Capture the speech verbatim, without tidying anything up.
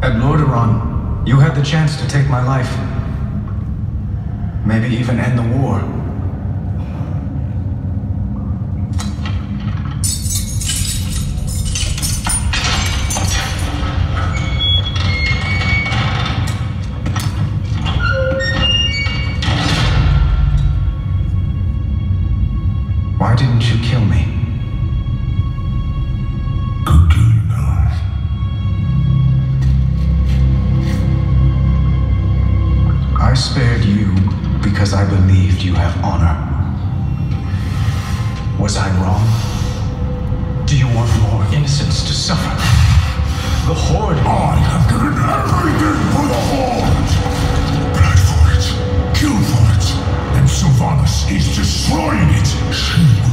At Lordaeron, you had the chance to take my life. Maybe even end the war. Why didn't you kill me? I spared you because I believed you have honor. Was I wrong? Do you want more innocents to suffer? The Horde... I have given everything for the Horde! Blood for it, kill for it, and Sylvanas is destroying it! She